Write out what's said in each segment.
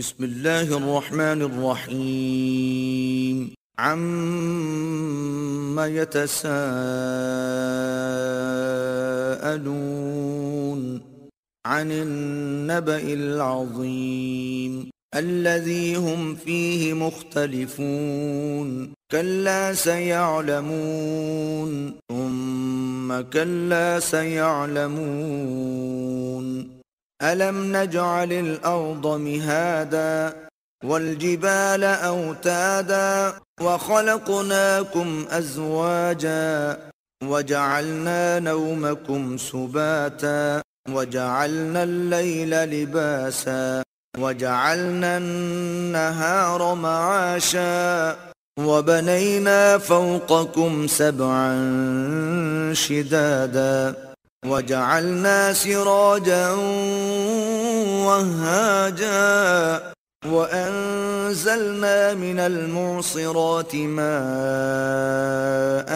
بسم الله الرحمن الرحيم عما يتساءلون عن النبأ العظيم الذي هم فيه مختلفون كلا سيعلمون ثم كلا سيعلمون ألم نجعل الأرض مهادا والجبال أوتادا وخلقناكم أزواجا وجعلنا نومكم سباتا وجعلنا الليل لباسا وجعلنا النهار معاشا وبنينا فوقكم سبعا شدادا وجعلنا سراجا وهاجا وأنزلنا من المعصرات ماء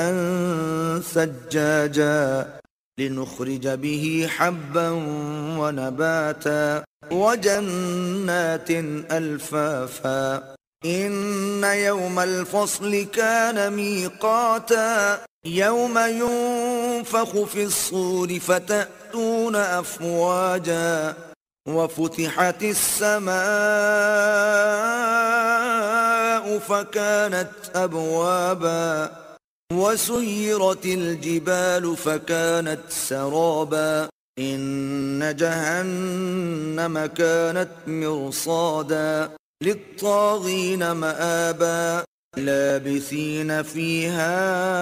ثجاجا لنخرج به حبا ونباتا وجنات ألفافا إن يوم الفصل كان ميقاتا يوم ينفخ في الصور فتأتون أفواجا وفتحت السماء فكانت أبوابا وسيرت الجبال فكانت سرابا إن جهنم كانت مرصادا للطاغين مآبا لابثين فيها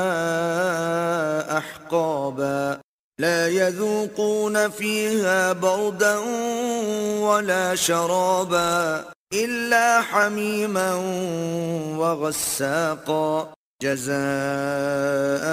أحقابا لا يذوقون فيها بردا ولا شرابا إلا حميما وغساقا جزاء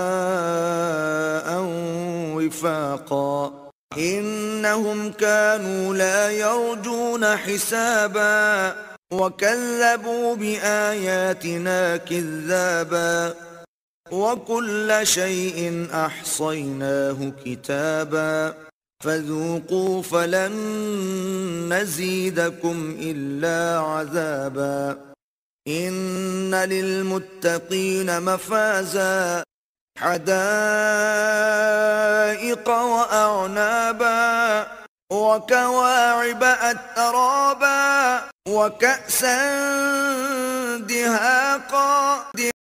وفاقا إنهم كانوا لا يرجون حسابا وكذبوا بآياتنا كذابا وكل شيء أحصيناه كتابا فذوقوا فلن نزيدكم إلا عذابا إن للمتقين مفازا حدائق وأعنابا وكواعب أترابا وكأسا دهاقا